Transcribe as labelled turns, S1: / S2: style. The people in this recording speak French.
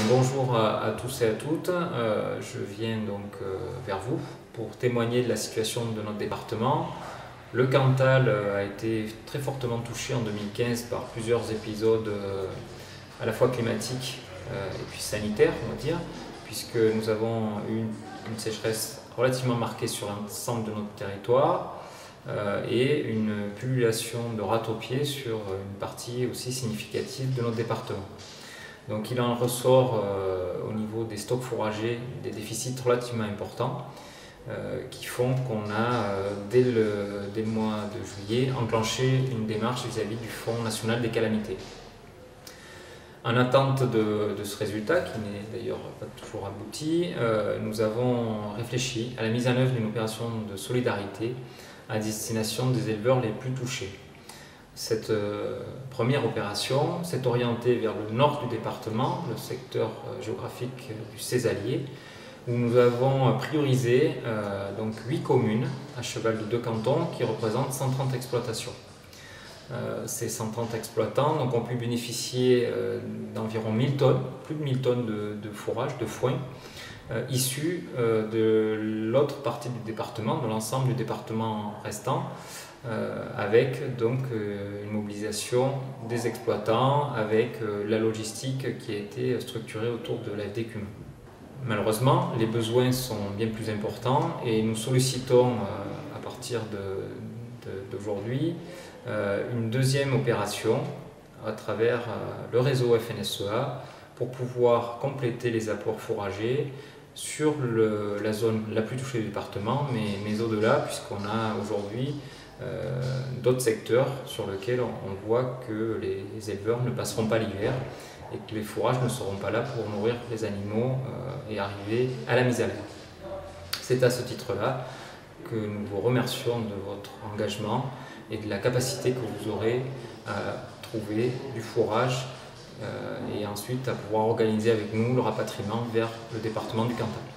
S1: Bonjour à tous et à toutes, je viens donc vers vous pour témoigner de la situation de notre département. Le Cantal a été très fortement touché en 2015 par plusieurs épisodes à la fois climatiques et puis sanitaires, on va dire, puisque nous avons eu une sécheresse relativement marquée sur l'ensemble de notre territoire et une pullulation de rats-aux-pieds sur une partie aussi significative de notre département. Donc il en ressort au niveau des stocks fourragers des déficits relativement importants qui font qu'on a, dès le mois de juillet, enclenché une démarche vis-à-vis du Fonds national des calamités. En attente de ce résultat, qui n'est d'ailleurs pas toujours abouti, nous avons réfléchi à la mise en œuvre d'une opération de solidarité à destination des éleveurs les plus touchés. Cette première opération s'est orientée vers le nord du département, le secteur géographique du Césalier, où nous avons priorisé donc 8 communes à cheval de 2 cantons qui représentent 130 exploitations. Ces 130 exploitants donc, ont pu bénéficier d'environ 1000 tonnes, plus de 1000 tonnes de fourrage, de foin, issus de l'autre partie du département, de l'ensemble du département restant, avec donc une mobilisation des exploitants, avec la logistique qui a été structurée autour de l'AFD Cumin. Malheureusement, les besoins sont bien plus importants et nous sollicitons à partir d'aujourd'hui une deuxième opération à travers le réseau FNSEA pour pouvoir compléter les apports fourragers sur la zone la plus touchée du département, mais au-delà, puisqu'on a aujourd'hui d'autres secteurs sur lesquels on voit que les éleveurs ne passeront pas l'hiver et que les fourrages ne seront pas là pour nourrir les animaux et arriver à la mise à l'herbe. C'est à ce titre-là que nous vous remercions de votre engagement et de la capacité que vous aurez à trouver du fourrage et ensuite à pouvoir organiser avec nous le rapatriement vers le département du Cantal.